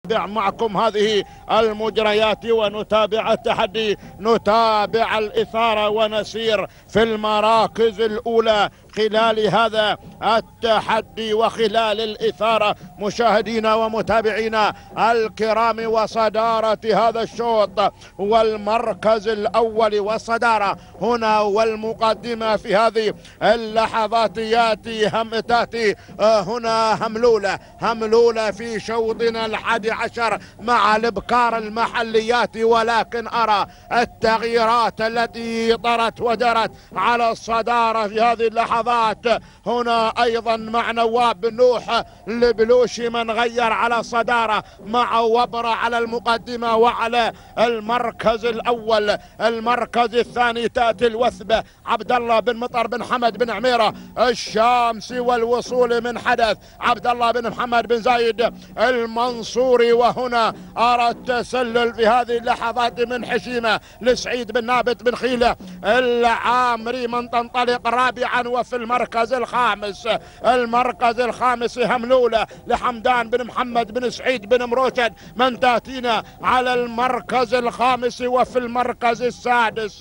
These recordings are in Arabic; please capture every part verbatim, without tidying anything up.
نتابع معكم هذه المجريات ونتابع التحدي، نتابع الإثارة ونسير في المراكز الأولى خلال هذا التحدي وخلال الإثارة. مشاهدينا ومتابعينا الكرام، وصدارة هذا الشوط والمركز الأول والصدارة هنا والمقدمة في هذه اللحظات ياتي هم تاتي هنا هملولة هملولة في شوطنا الحادي عشر مع الابكار المحليات، ولكن أرى التغييرات التي طرت وجرت على الصدارة في هذه اللحظات. هنا أيضا مع نواب بن نوح البلوشي من غير على الصدارة، مع وبرة على المقدمة وعلى المركز الأول. المركز الثاني تأتي الوثبة عبد الله بن مطر بن حمد بن عميرة الشامسي، والوصول من حدث عبد الله بن محمد بن زايد المنصوري. وهنا أرى التسلل في هذه اللحظات من حشيمة لسعيد بن نابت بن خيلة العامري من تنطلق رابعا. وفي المركز الخامس المركز الخامس هملولة لحمدان بن محمد بن سعيد بن مروشد من تأتينا على المركز الخامس. وفي المركز السادس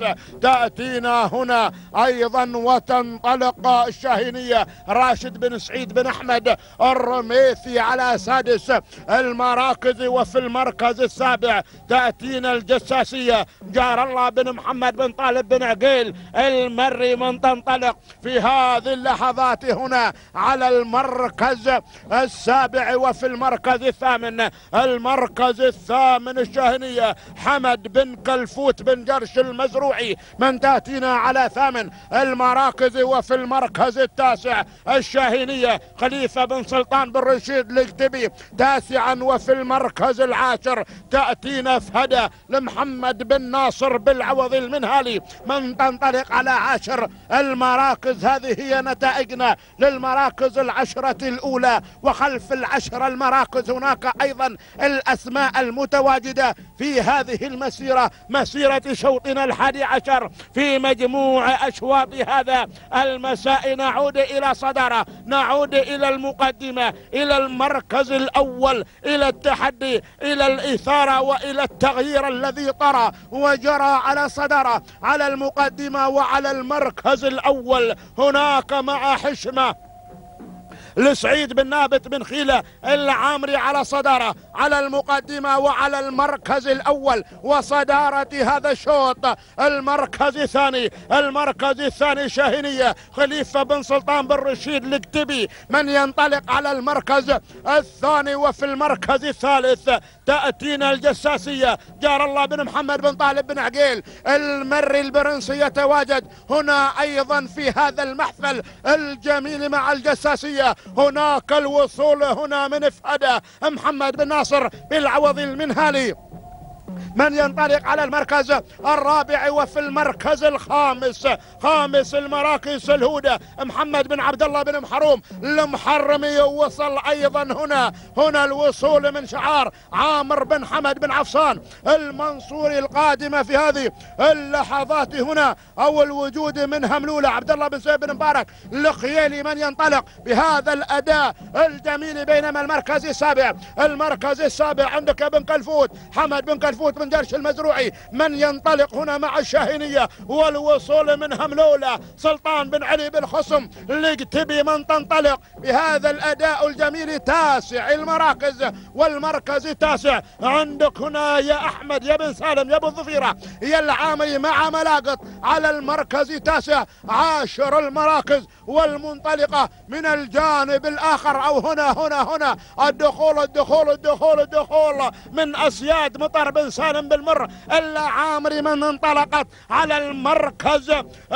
تأتينا هنا أيضا وتنطلق الشاهينية راشد بن سعيد بن أحمد الرميثي على سادس المراكز. وفي المركز السابع تأتينا الجساسية جار الله بن محمد بن طالب بن عقيل المري من تنطلق في هذه اللحظات هنا على المركز السابع. وفي المركز الثامن المركز الثامن الشاهنية حمد بن كلفوت بن جرش المزروعي من تأتينا على ثامن المراكز. وفي المركز التاسع الشاهينية خليفة بن سلطان بن رشيد الكتبي تاسعا. وفي المركز العاشر تأتينا فهدى لمحمد بن ناصر بالعوض المنهالي من تنطلق على عاشر المراكز. هذه هي نتائجنا للمراكز العشرة الأولى. وخلف العشرة المراكز هناك أيضا الأسماء المتواجدة في هذه المسيرة، مسيرة شوطنا الحادي عشر في مجموع أشواط هذا المساء. نعود إلى صدارة، نعود إلى المقدمة، إلى المركز الأول، إلى التحدي، إلى الإثارة، وإلى التغيير الذي طرى وجرى على صدارة على المقدمة وعلى المركز الأول. هناك مع حشمة لسعيد بن نابت بن خيلة العامري على صدارة على المقدمة وعلى المركز الأول وصدارة هذا الشوط. المركز الثاني المركز الثاني شاهينية خليفة بن سلطان بن رشيد الكتبي من ينطلق على المركز الثاني. وفي المركز الثالث تأتينا الجساسية جار الله بن محمد بن طالب بن عقيل المري البرنسي يتواجد هنا أيضا في هذا المحفل الجميل مع الجساسية. هناك الوصول هنا من فهدى محمد بن ناصر بالعوض المنهالي من ينطلق على المركز الرابع. وفي المركز الخامس خامس المراكز الهودة محمد بن عبد الله بن محروم المحرمي. وصل أيضا هنا هنا الوصول من شعار عامر بن حمد بن عفصان المنصوري القادمة في هذه اللحظات هنا. أو الوجود من هملولة عبد الله بن سعيد بن مبارك الخيالي من ينطلق بهذا الأداء الجميل. بينما المركز السابع المركز السابع عندك بن كلفوت حمد بن كلفوت بن جرش المزروعي من ينطلق هنا مع الشاهينية. والوصول من هملولة سلطان بن علي بن خصم الكتبي من تنطلق بهذا الأداء الجميل. تاسع المراكز والمركز التاسع عندك هنا يا أحمد يا بن سالم يا ابو الظفيرة يا العامري مع ملاقط على المركز التاسع. عاشر المراكز والمنطلقة من الجانب الآخر أو هنا هنا هنا الدخول الدخول الدخول الدخول من أسياد مطر بن سالم بالمر العامري من انطلقت على المركز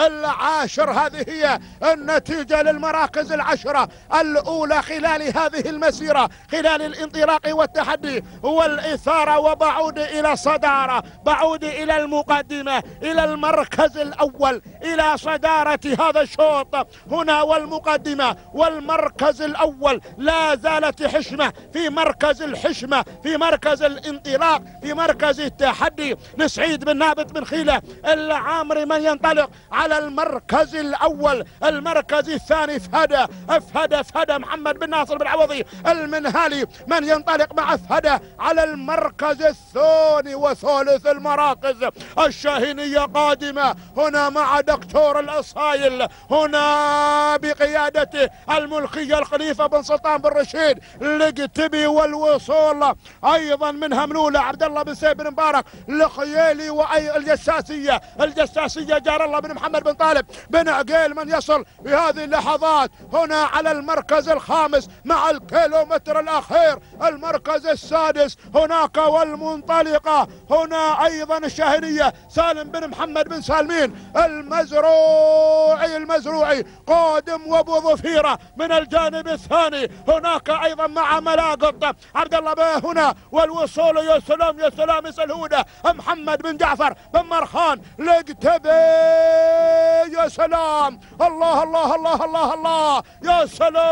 العاشر. هذه هي النتيجة للمراكز العشرة الأولى خلال هذه المسيرة، خلال الانطلاق والتحدي والإثارة. وبعود إلى صدارة، بعود إلى المقدمة، إلى المركز الأول، إلى صدارة هذا الشوط هنا والمقدمة والمركز الأول. لا زالت حشمة في مركز الحشمة، في مركز الانطلاق، في مركز التحدي لسعيد بن نابت بن خيلة العامري من ينطلق على المركز الأول. المركز الثاني فهد فهد فهد محمد بن ناصر بن عوضي المنهالي من ينطلق مع فهد على المركز الثاني وثالث المراكز. الشاهينية قادمة هنا مع دكتور الأصايل هنا بقيادته الملكية الخليفة بن سلطان بن رشيد لقتبي والوصول أيضا من هملولة عبد الله بن سيف بن مبارك الخيالي وأي الجساسية الجساسية جار الله بن محمد بن طالب بن عقيل من يصل في هذه اللحظات هنا على المركز الخامس مع الكيلومتر الأخير. المركز السادس هناك والمنطلقة هنا أيضا الشاهينية سالم بن محمد بن سالمين المزروعي المزروعي قادم وابو ظفيرة من الجانب الثاني. هناك أيضا مع ملاقط عبد الله به هنا والوصول يا سلام يا سلام سلهودة محمد بن جعفر بن مرخان لقتبي يا سلام الله الله الله الله الله يا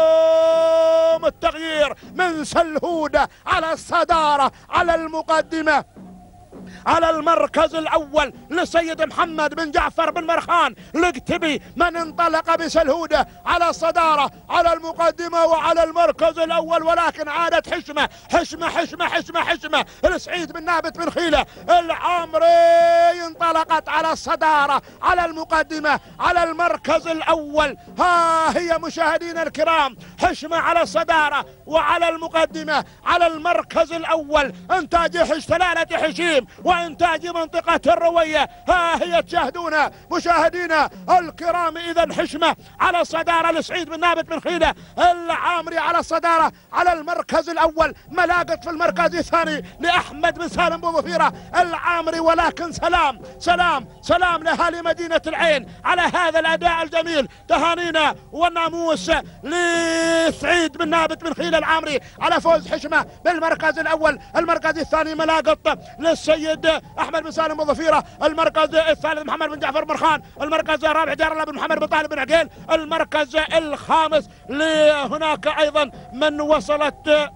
سلام التغيير من سلهودة على الصدارة على المقدمة على المركز الأول لسيد محمد بن جعفر بن مرخان لقتبي من انطلق بسلهودة على الصدارة على المقدمة وعلى المركز الأول. ولكن عادت حشمة حشمة حشمة حشمة حشمة لسعيد بن نابت بن خيلة العامري انطلقت على الصدارة على المقدمة على المركز الأول. ها هي مشاهدينا الكرام حشمة على الصدارة وعلى المقدمة على المركز الأول. انتاج حش ثلاثة حشيم وانتاج منطقة الروية. ها هي تشاهدون مشاهدينا الكرام اذا حشمة على الصدارة لسعيد بن نابت بن خيلة العامري على الصدارة على المركز الاول. ملاقط في المركز الثاني لاحمد بن سالم بن ظفيرة العامري. ولكن سلام سلام سلام لاهالي مدينة العين على هذا الاداء الجميل. تهانينا والناموس لسعيد بن نابت بن خيلة العامري على فوز حشمة بالمركز الاول. المركز الثاني ملاقط للسيد احمد بن سالم بن ظفيرة. المركز الثالث محمد بن جعفر بن خان. المركز الرابع جار الله بن محمد بن طالب بن عقيل. المركز الخامس لهناك ايضا من وصلت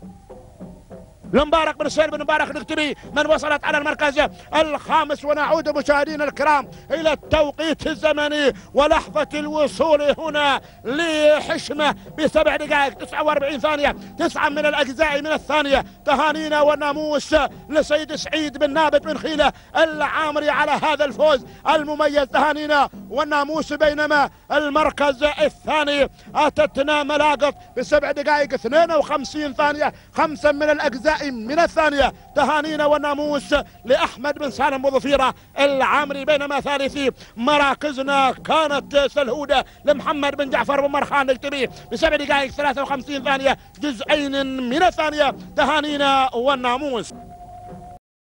لمبارك بن سهيل بن مبارك الكتبي من وصلت على المركز الخامس. ونعود مشاهدينا الكرام الى التوقيت الزمني ولحظة الوصول هنا لحشمة بسبع دقائق تسعة واربعين ثانية تسعة من الاجزاء من الثانية. تهانينا والناموس لسيد سعيد بن نابت بن خيلة العامري على هذا الفوز المميز. تهانينا والناموس. بينما المركز الثاني اتتنا ملاقط بسبع دقائق اثنين وخمسين ثانية خمسة من الاجزاء من الثانية. تهانينا والناموس لأحمد بن سالم بن ظفيرة العامري. بينما ثالثي مراكزنا كانت سلهودة لمحمد بن جعفر بن مرخان الكتبي بسبع دقائق ثلاثة وخمسين ثانية جزئين من الثانية. تهانينا والناموس.